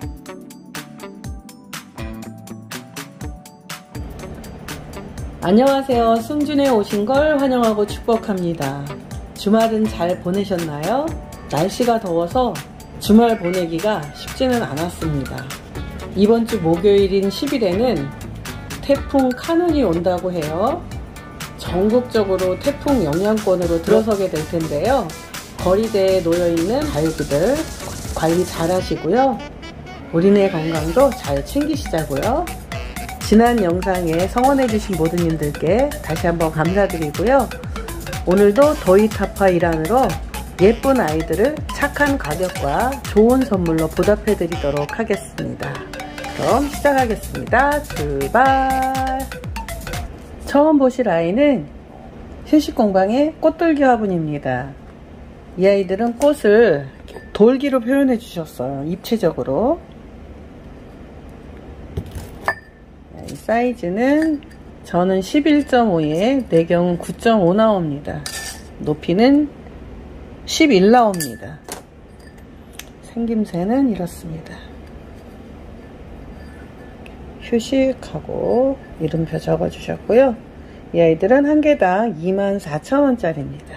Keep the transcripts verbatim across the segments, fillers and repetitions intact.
안녕하세요. 승준에 오신 걸 환영하고 축복합니다. 주말은 잘 보내셨나요? 날씨가 더워서 주말 보내기가 쉽지는 않았습니다. 이번 주 목요일인 십 일에는 태풍 카눈이 온다고 해요. 전국적으로 태풍 영향권으로 들어서게 될 텐데요. 거리대에 놓여있는 다육이들 관리 잘 하시고요. 우리네 건강도 잘 챙기시자고요. 지난 영상에 성원해주신 모든 님들께 다시 한번 감사드리고요. 오늘도 더위타파 일환으로 예쁜 아이들을 착한 가격과 좋은 선물로 보답해드리도록 하겠습니다. 그럼 시작하겠습니다. 출발! 처음 보실 아이는 휴식공방의 꽃돌기 화분입니다. 이 아이들은 꽃을 돌기로 표현해 주셨어요. 입체적으로. 이 사이즈는 저는 십일 점 오에 내경은 구 점 오 나옵니다. 높이는 십일 나옵니다. 생김새는 이렇습니다. 휴식하고 이름표 적어 주셨고요. 이 아이들은 한 개당 이만 사천 원짜리입니다.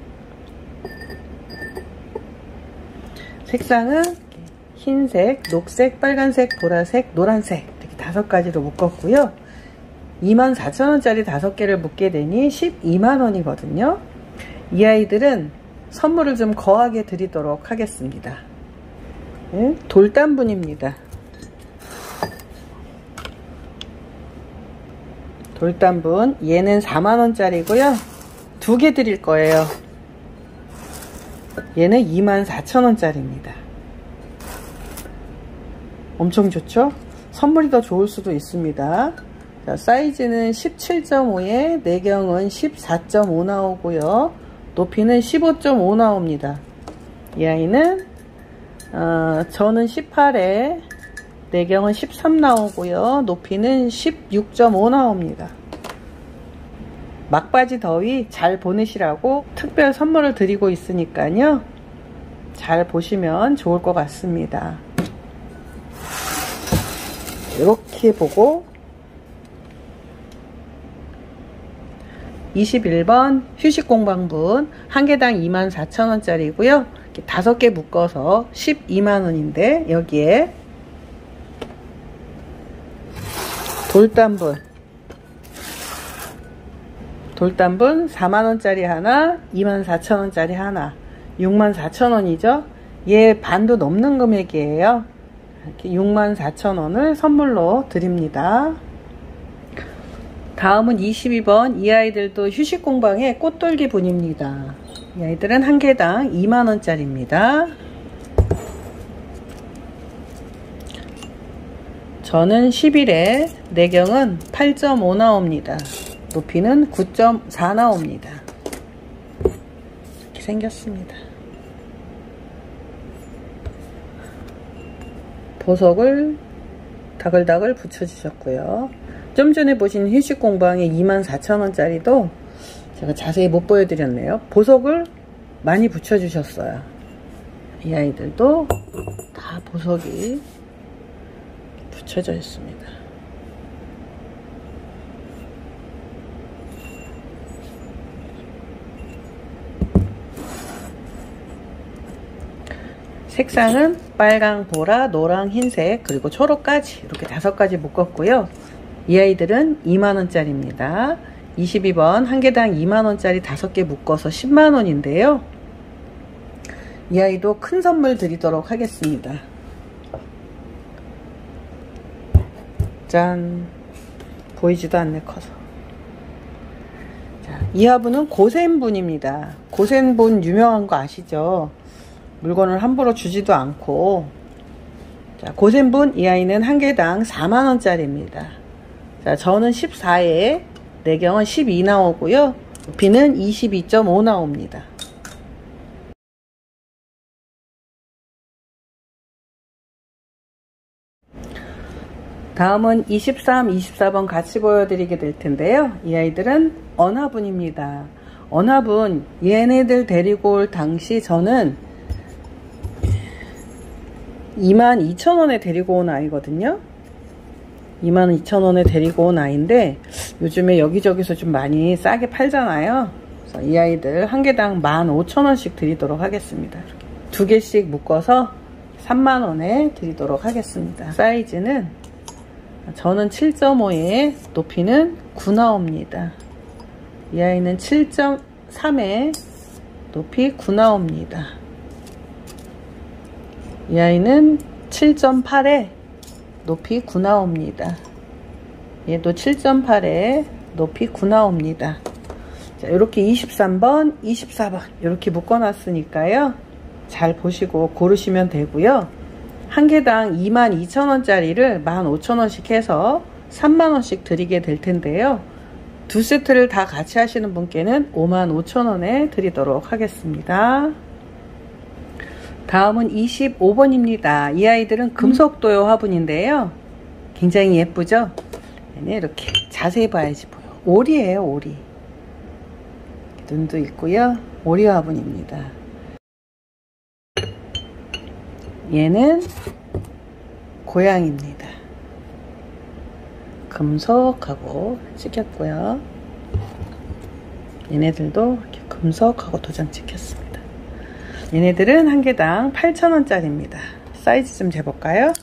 색상은 흰색, 녹색, 빨간색, 보라색, 노란색 이렇게 다섯 가지로 묶었고요. 이만 사천 원짜리 다섯 개를 묶게 되니 십이만 원이거든요. 이 아이들은 선물을 좀 거하게 드리도록 하겠습니다. 네, 돌담분입니다. 돌담분 얘는 사만 원짜리고요. 두 개 드릴 거예요. 얘는 이만 사천 원짜리입니다. 엄청 좋죠? 선물이 더 좋을 수도 있습니다. 자, 사이즈는 십칠 점 오에 내경은 십사 점 오 나오고요. 높이는 십오 점 오 나옵니다. 이 아이는 어, 저는 십팔에 내경은 십삼 나오고요. 높이는 십육 점 오 나옵니다. 막바지 더위 잘 보내시라고 특별 선물을 드리고 있으니까요. 잘 보시면 좋을 것 같습니다. 이렇게 보고 이십일 번 휴식공방분 한 개당 이만 사천 원짜리고요. 이렇게 다섯 개 묶어서 십이만 원인데 여기에 돌담분 돌담분 사만 원짜리 하나, 이만 사천 원짜리 하나, 육만 사천 원이죠. 얘 반도 넘는 금액이에요. 이렇게 육만 사천 원을 선물로 드립니다. 다음은 이십이 번 이 아이들도 휴식공방의 꽃돌기 분입니다. 이 아이들은 한 개당 이만 원짜리입니다. 저는 십 일에 내경은 팔 점 오 나옵니다. 높이는 구 점 사 나옵니다. 이렇게 생겼습니다. 보석을 다글다글 붙여주셨고요. 좀 전에 보신 휴식공방의 이만 사천 원짜리도 제가 자세히 못 보여드렸네요. 보석을 많이 붙여주셨어요. 이 아이들도 다 보석이 붙여져 있습니다. 색상은 빨강, 보라, 노랑, 흰색 그리고 초록까지 이렇게 다섯 가지 묶었고요. 이 아이들은 이만 원짜리입니다. 이십이 번 한 개당 이만 원짜리 다섯 개 묶어서 십만 원인데요. 이 아이도 큰 선물 드리도록 하겠습니다. 짠! 보이지도 않네 커서. 자, 이 화분은 고센분입니다. 고센분 유명한 거 아시죠? 물건을 함부로 주지도 않고. 자, 고센분 이 아이는 한 개당 사만 원짜리입니다. 자, 저는 십사에 내경은 십이 나오고요. 높이는 이십이 점 오 나옵니다. 다음은 이십삼, 이십사 번 같이 보여드리게 될 텐데요. 이 아이들은 언화분입니다. 언화분 얘네들 데리고 올 당시 저는 이만 이천 원에 데리고 온 아이거든요. 이만 이천 원에 데리고 온 아이인데 요즘에 여기저기서 좀 많이 싸게 팔잖아요. 그래서 이 아이들 한 개당 만 오천 원씩 드리도록 하겠습니다. 이렇게 두 개씩 묶어서 삼만 원에 드리도록 하겠습니다. 사이즈는 저는 칠 점 오에 높이는 구 나옵니다. 이 아이는 칠 점 삼에 높이 구 나옵니다. 이 아이는 칠 점 팔에 높이 구 나옵니다. 얘도 칠 점 팔에 높이 구 나옵니다. 자, 이렇게 이십삼 번, 이십사 번 이렇게 묶어 놨으니까요. 잘 보시고 고르시면 되고요. 한 개당 이만 이천 원짜리를 만 오천 원씩 해서 삼만 원씩 드리게 될 텐데요. 두 세트를 다 같이 하시는 분께는 오만 오천 원에 드리도록 하겠습니다. 다음은 이십오 번입니다. 이 아이들은 금속도요 화분인데요. 굉장히 예쁘죠? 얘는 이렇게 자세히 봐야지 보여. 오리예요, 오리. 눈도 있고요. 오리 화분입니다. 얘는 고양이입니다. 금속하고 찍혔고요. 얘네들도 이렇게 금속하고 도장 찍혔습니다. 얘네들은 한 개당 팔천 원짜리입니다. 사이즈 좀 재볼까요?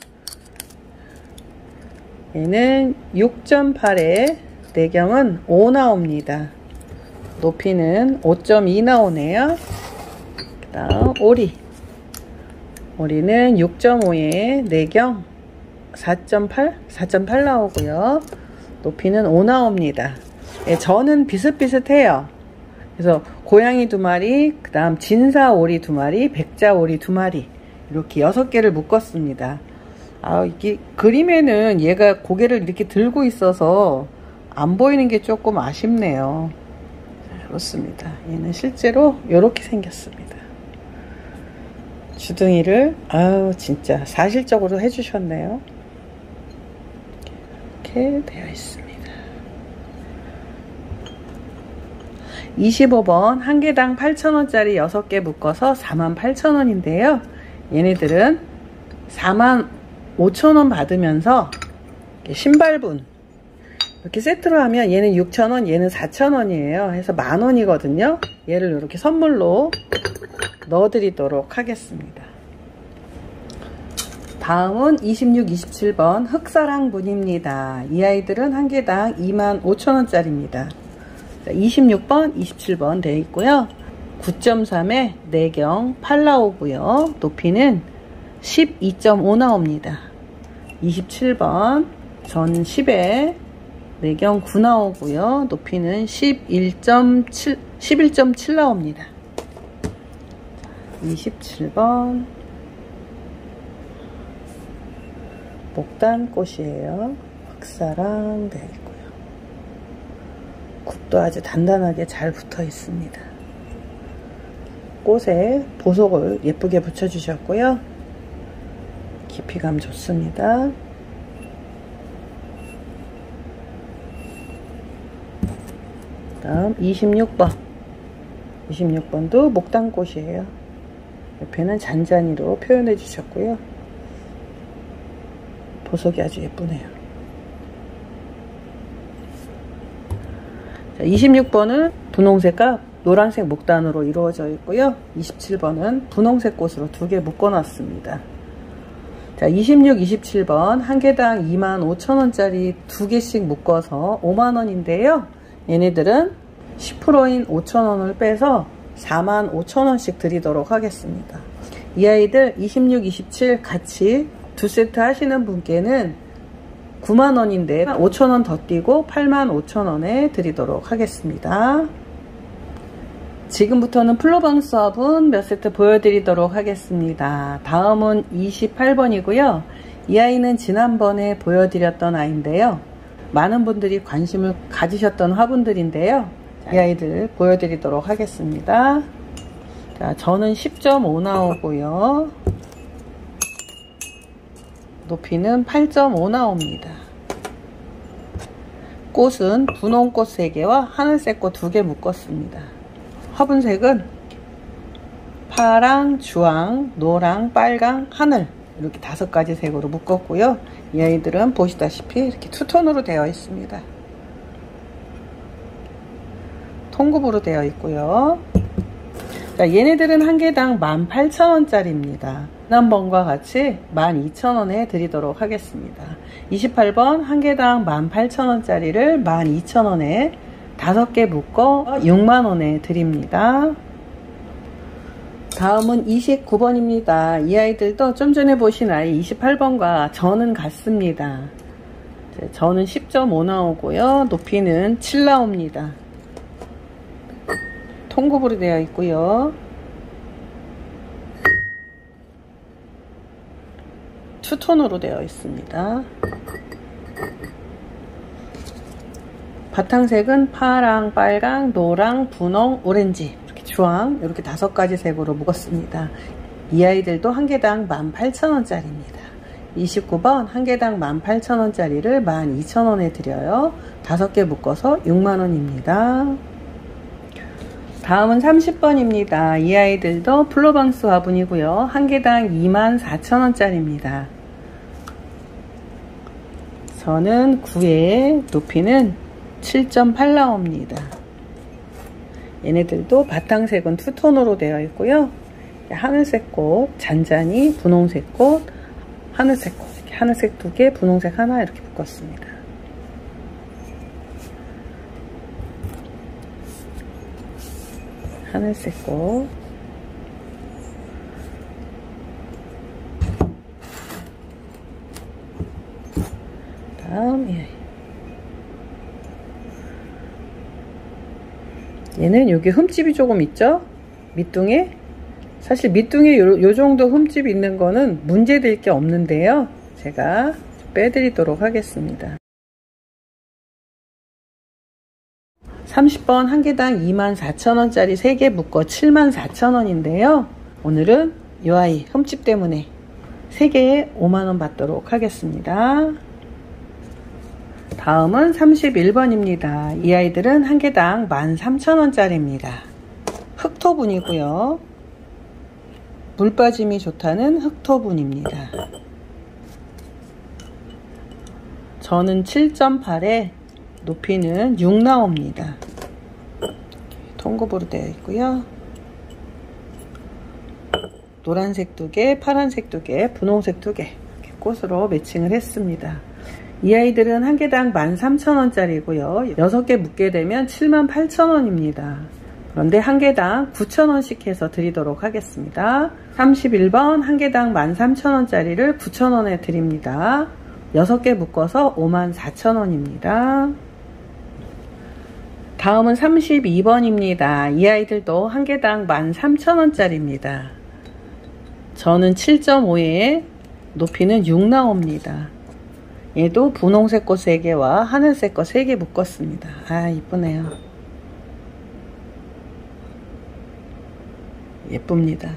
얘는 육 점 팔에 내경은 오 나옵니다. 높이는 오 점 이 나오네요. 그 다음 오리. 오리는 육 점 오에 내경 사 점 팔, 사 점 팔 나오고요. 높이는 오 나옵니다. 예, 저는 비슷비슷해요. 그래서 고양이 두 마리, 그 다음 진사 오리 두 마리, 백자 오리 두 마리 이렇게 여섯 개를 묶었습니다. 아, 이게 그림에는 얘가 고개를 이렇게 들고 있어서 안 보이는 게 조금 아쉽네요. 그렇습니다. 얘는 실제로 이렇게 생겼습니다. 주둥이를 아우 진짜 사실적으로 해주셨네요. 이렇게 되어 있습니다. 이십오 번 한 개당 팔천 원짜리 여섯 개 묶어서 사만 팔천 원인데요. 얘네들은 사만 오천 원 받으면서 신발분 이렇게 세트로 하면 얘는 육천 원, 얘는 사천 원이에요. 해서 만 원이거든요. 얘를 이렇게 선물로 넣어드리도록 하겠습니다. 다음은 이십육, 이십칠 번 흑사랑 분입니다. 이 아이들은 한 개당 이만 오천 원짜리입니다. 이십육 번, 이십칠 번 되어 있고요. 구 점 삼에 내경 팔 나오고요. 높이는 십이 점 오 나옵니다. 이십칠 번 저는 십에 내경 구 나오고요. 높이는 십일 점 칠, 십일 점 칠 나옵니다. 이십칠 번 목단꽃이에요. 흑사랑 되어 있고요. 굽도 아주 단단하게 잘 붙어 있습니다. 꽃에 보석을 예쁘게 붙여 주셨고요. 깊이감 좋습니다. 다음 이십육 번 이십육 번도 목단꽃이에요. 옆에는 잔잔이로 표현해 주셨고요. 보석이 아주 예쁘네요. 자, 이십육 번은 분홍색과 노란색 목단으로 이루어져 있고요. 이십칠 번은 분홍색 꽃으로 두 개 묶어 놨습니다. 자, 이십육, 이십칠 번 한 개당 이만 오천 원짜리 두 개씩 묶어서 오만 원인데요. 얘네들은 십 퍼센트인 오천 원을 빼서 사만 오천 원씩 드리도록 하겠습니다. 이 아이들 이십육, 이십칠 같이 두 세트 하시는 분께는 구만 원인데 오천 원 더 띄고 팔만 오천 원에 드리도록 하겠습니다. 지금부터는 플로방스 화분 몇 세트 보여드리도록 하겠습니다. 다음은 이십팔 번이고요. 이 아이는 지난번에 보여드렸던 아이인데요. 많은 분들이 관심을 가지셨던 화분들인데요. 이 아이들 보여드리도록 하겠습니다. 자, 저는 십 점 오 나오고요. 높이는 팔 점 오 나옵니다. 꽃은 분홍꽃 세 개와 하늘색 꽃 두 개 묶었습니다. 화분색은 파랑, 주황, 노랑, 빨강, 하늘 이렇게 다섯 가지 색으로 묶었고요. 이 아이들은 보시다시피 이렇게 투톤으로 되어 있습니다. 통굽으로 되어 있고요. 자, 얘네들은 한 개당 만 팔천 원짜리입니다. 지난번과 같이 만 이천 원에 드리도록 하겠습니다. 이십팔 번 한 개당 만 팔천 원짜리를 만 이천 원에 다섯 개 묶어 육만 원에 드립니다. 다음은 이십구 번입니다. 이 아이들도 좀 전에 보신 아이 이십팔 번과 저는 같습니다. 저는 십 점 오 나오고요. 높이는 칠 나옵니다. 통굽으로 되어 있고요. 투톤으로 되어 있습니다. 바탕색은 파랑, 빨강, 노랑, 분홍, 오렌지, 이렇게 주황 이렇게 다섯 가지 색으로 묶었습니다. 이 아이들도 한 개당 만 팔천 원짜리입니다. 이십구 번 한 개당 만 팔천 원짜리를 만 이천 원에 드려요. 다섯 개 묶어서 육만 원입니다. 다음은 삼십 번입니다. 이 아이들도 플로방스 화분이고요. 한 개당 이만 사천 원짜리입니다. 저는 구에 높이는 칠 점 팔 나옵니다. 얘네들도 바탕색은 투톤으로 되어 있고요. 하늘색 꽃, 잔잔이, 분홍색 꽃, 하늘색 꽃, 이렇게 하늘색 두 개, 분홍색 하나 이렇게 묶었습니다. 하늘색 꽃, 다음 얘는 여기 흠집이 조금 있죠? 밑둥에. 사실 밑둥에 요, 요 정도 흠집이 있는 거는 문제될 게 없는데요. 제가 빼드리도록 하겠습니다. 삼십 번 한 개당 이만 사천 원짜리 세 개 묶어 칠만 사천 원인데요. 오늘은 이 아이 흠집 때문에 세 개에 오만 원 받도록 하겠습니다. 다음은 삼십일 번입니다. 이 아이들은 한 개당 만 삼천 원짜리입니다. 흑토분이고요. 물 빠짐이 좋다는 흑토분입니다. 저는 칠 점 팔에 높이는 육 나옵니다. 통굽으로 되어 있고요. 노란색 두 개, 파란색 두 개, 분홍색 두 개 이렇게 꽃으로 매칭을 했습니다. 이 아이들은 한 개당 만 삼천 원짜리고요. 여섯 개 묶게 되면 칠만 팔천 원입니다. 그런데 한 개당 구천 원씩 해서 드리도록 하겠습니다. 삼십일 번 한 개당 만 삼천 원짜리를 구천 원에 드립니다. 여섯 개 묶어서 오만 사천 원입니다. 다음은 삼십이 번입니다. 이 아이들도 한 개당 만 삼천 원짜리입니다. 저는 칠 점 오에 높이는 육 나옵니다. 얘도 분홍색 꽃 세 개와 하늘색 꽃 세 개 묶었습니다. 아, 이쁘네요. 예쁩니다.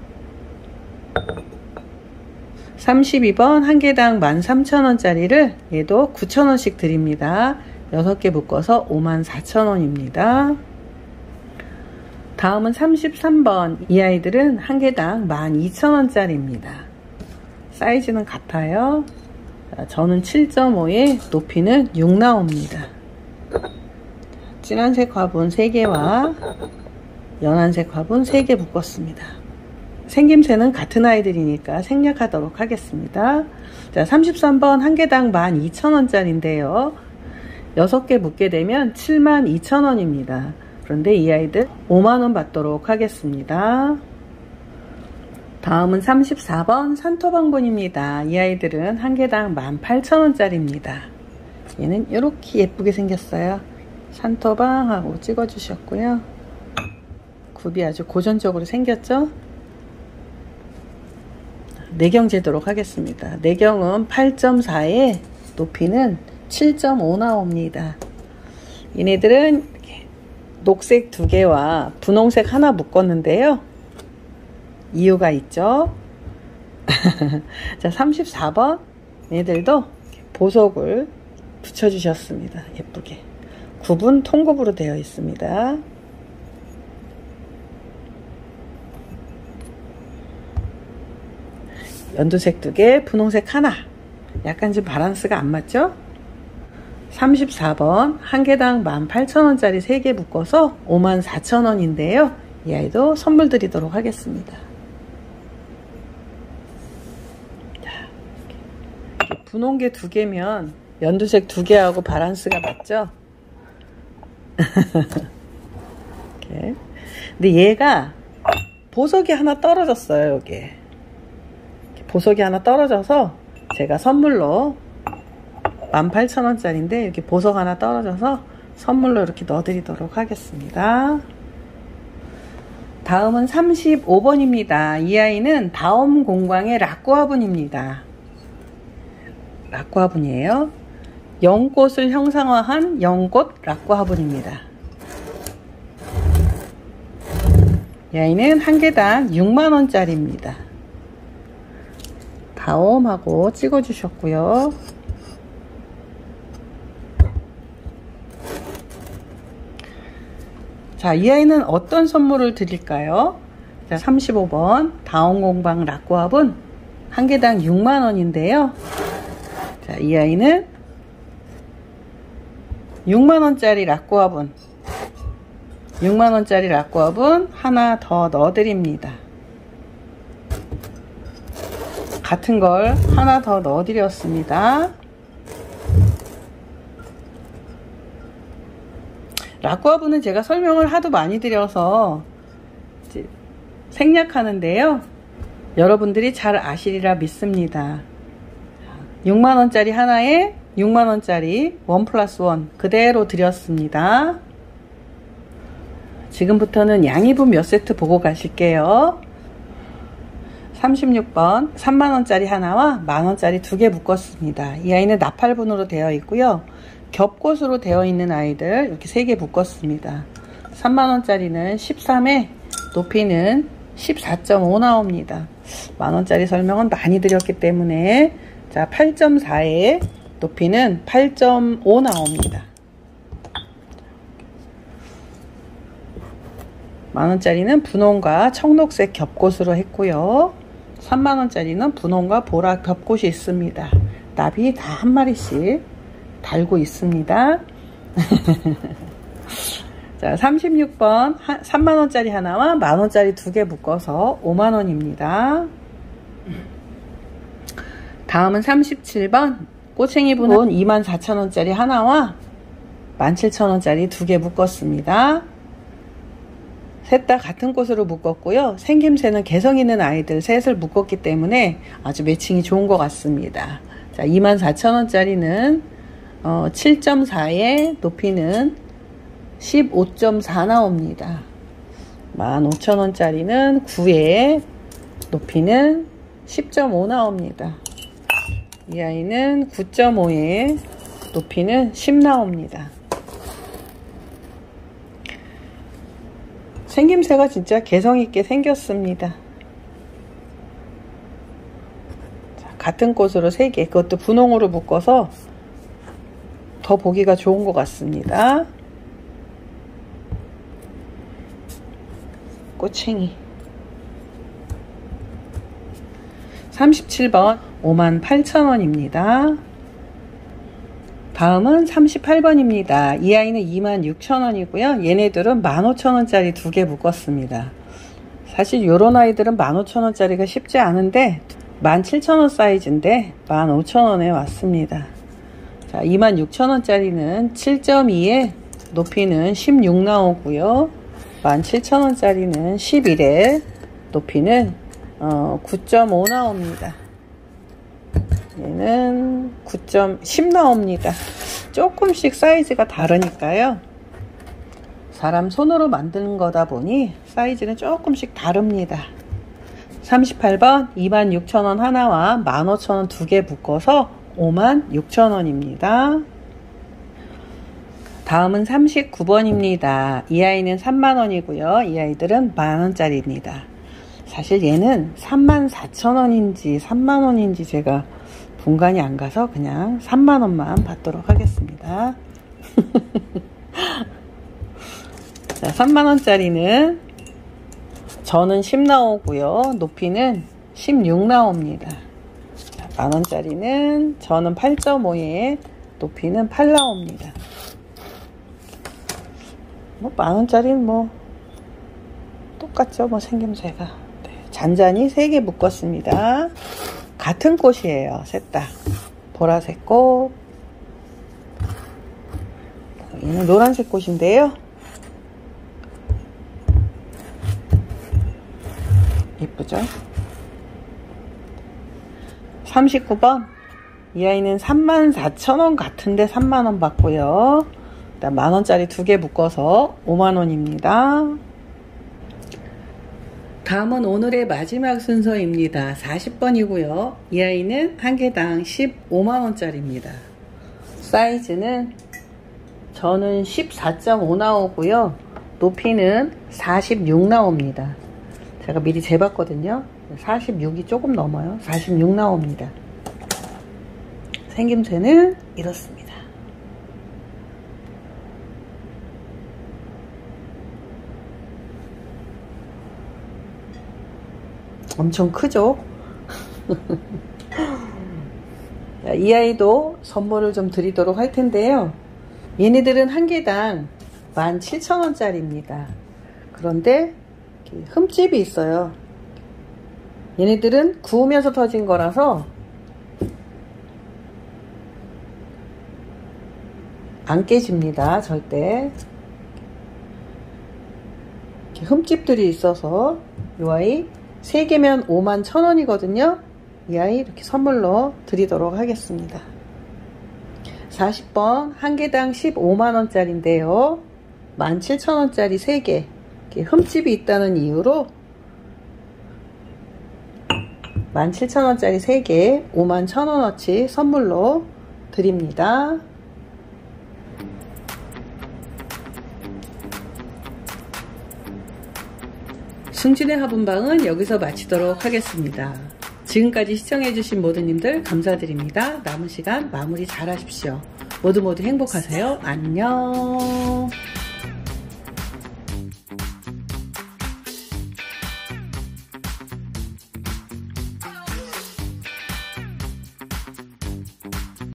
삼십이 번 한 개당 만 삼천 원짜리를 얘도 구천 원씩 드립니다. 여섯 개 묶어서 오만 사천 원입니다. 다음은 삼십삼 번. 이 아이들은 한 개당 만 이천 원짜리입니다. 사이즈는 같아요. 저는 칠 점 오에 높이는 육 나옵니다. 진한색 화분 세 개와 연한색 화분 세 개 묶었습니다. 생김새는 같은 아이들이니까 생략하도록 하겠습니다. 자, 삼십삼 번 한 개당 만 이천 원짜리인데요. 여섯 개 묶게 되면 칠만 이천 원입니다. 그런데 이 아이들 오만 원 받도록 하겠습니다. 다음은 삼십사 번 산토방분입니다. 이 아이들은 한 개당 만 팔천 원짜리입니다. 얘는 이렇게 예쁘게 생겼어요. 산토방하고 찍어주셨고요. 굽이 아주 고전적으로 생겼죠? 내경 재도록 하겠습니다. 내경은 팔 점 사에 높이는 칠 점 오 나옵니다. 얘네들은 녹색 두 개와 분홍색 하나 묶었는데요. 이유가 있죠. 자, 삼십사 번 얘들도 보석을 붙여주셨습니다. 예쁘게. 굽은 통굽으로 되어 있습니다. 연두색 두 개, 분홍색 하나. 약간 지금 바란스가 안 맞죠? 삼십사 번 한 개당 만 팔천 원짜리 세 개 묶어서 오만 사천 원인데요. 이 아이도 선물 드리도록 하겠습니다. 분홍계 두 개면 연두색 두 개하고 바란스가 맞죠? 이렇게. 근데 얘가 보석이 하나 떨어졌어요. 여기 보석이 하나 떨어져서 제가 선물로 만 팔천 원짜리인데 이렇게 보석 하나 떨어져서 선물로 이렇게 넣어드리도록 하겠습니다. 다음은 삼십오 번입니다. 이 아이는 다음 공방의 락구 화분입니다. 락구 화분이에요. 연꽃을 형상화한 연꽃 락구 화분입니다. 이 아이는 한 개당 육만 원짜리입니다. 다음하고 찍어 주셨고요. 자, 이 아이는 어떤 선물을 드릴까요? 자, 삼십오 번 다운 공방 락구 화분 한 개당 육만 원인데요. 자, 이 아이는 육만 원짜리 락구 화분 육만 원짜리 락구 화분 하나 더 넣어 드립니다. 같은 걸 하나 더 넣어 드렸습니다. 락구 화분은 제가 설명을 하도 많이 드려서 생략하는데요. 여러분들이 잘 아시리라 믿습니다. 육만 원짜리 하나에 육만 원짜리 원 플러스 원 그대로 드렸습니다. 지금부터는 양이분 몇 세트 보고 가실게요. 삼십육 번 삼만 원짜리 하나와 만 원짜리 두 개 묶었습니다. 이 아이는 나팔분으로 되어 있고요. 겹꽃으로 되어 있는 아이들 이렇게 세 개 묶었습니다. 삼만 원짜리는 십삼에 높이는 십사 점 오 나옵니다. 만 원짜리 설명은 많이 드렸기 때문에 자 팔 점 사에 높이는 팔 점 오 나옵니다. 만 원짜리는 분홍과 청록색 겹꽃으로 했고요. 삼만 원짜리는 분홍과 보라 겹꽃이 있습니다. 나비 다 한 마리씩 달고 있습니다. 자, 삼십육 번 삼만 원짜리 하나와 만 원짜리 두 개 묶어서 오만 원입니다. 다음은 삼십칠 번 꼬챙이 분홍 이만 사천 원짜리 하나와 만 칠천 원짜리 두 개 묶었습니다. 셋 다 같은 꽃으로 묶었고요. 생김새는 개성 있는 아이들 셋을 묶었기 때문에 아주 매칭이 좋은 것 같습니다. 자, 이만 사천 원짜리는 어, 칠 점 사에 높이는 십오 점 사 나옵니다. 만 오천 원짜리는 구에 높이는 십 점 오 나옵니다. 이 아이는 구 점 오에 높이는 십 나옵니다. 생김새가 진짜 개성있게 생겼습니다. 자, 같은 꽃으로 세 개, 그것도 분홍으로 묶어서 더 보기가 좋은 것 같습니다. 꼬챙이 삼십칠 번 오만 팔천 원입니다. 다음은 삼십팔 번입니다. 이 아이는 이만 육천 원이고요. 얘네들은 만 오천 원짜리 두 개 묶었습니다. 사실 요런 아이들은 만 오천 원짜리가 쉽지 않은데 만 칠천 원 사이즈인데 만 오천 원에 왔습니다. 자, 이만 육천 원짜리는 칠 점 이에 높이는 십육 나오고요. 만 칠천 원짜리는 십일에 높이는 어, 구 점 오 나옵니다. 얘는 구 점 십 나옵니다. 조금씩 사이즈가 다르니까요. 사람 손으로 만드는 거다 보니 사이즈는 조금씩 다릅니다. 삼십팔 번 이만 육천 원 하나와 만 오천 원 두 개 묶어서 오만 육천 원입니다. 다음은 삼십구 번입니다. 이 아이는 삼만 원이고요. 이 아이들은 만 원짜리입니다. 사실 얘는 삼만 사천 원인지 삼만 원인지 제가 분간이 안 가서 그냥 삼만 원만 받도록 하겠습니다. 자, 삼만 원짜리는 저는 십 나오고요. 높이는 십육 나옵니다. 만원짜리는 저는 팔 점 오에 높이는 팔 나옵니다. 뭐 만원짜리는 뭐 똑같죠, 뭐 생김새가. 네, 잔잔히 세 개 묶었습니다. 같은 꽃이에요, 셋 다. 보라색 꽃, 얘는 노란색 꽃인데요. 예쁘죠? 삼십구 번. 이 아이는 삼만 사천 원 같은데 삼만 원 받고요. 일단 만원짜리 두 개 묶어서 오만 원입니다. 다음은 오늘의 마지막 순서입니다. 사십 번이고요. 이 아이는 한 개당 십오만 원짜리입니다. 사이즈는 저는 십사 점 오 나오고요. 높이는 사십육 나옵니다. 제가 미리 재봤거든요. 사십육이 조금 넘어요. 사십육 나옵니다. 생김새는 이렇습니다. 엄청 크죠? 이 아이도 선물을 좀 드리도록 할 텐데요. 얘네들은 한 개당 만 칠천 원짜리입니다. 그런데 흠집이 있어요. 얘네들은 구우면서 터진 거라서 안 깨집니다. 절대. 이렇게 흠집들이 있어서 이 아이 세 개면 오만 천 원이거든요. 이 아이 이렇게 선물로 드리도록 하겠습니다. 사십 번 한 개당 십오만 원짜리인데요. 만 칠천 원짜리 세 개. 이렇게 흠집이 있다는 이유로 만 칠천 원짜리 세 개 오만 천 원어치 선물로 드립니다. 승진의 화분방은 여기서 마치도록 하겠습니다. 지금까지 시청해주신 모두님들 감사드립니다. 남은 시간 마무리 잘 하십시오. 모두 모두 행복하세요. 안녕.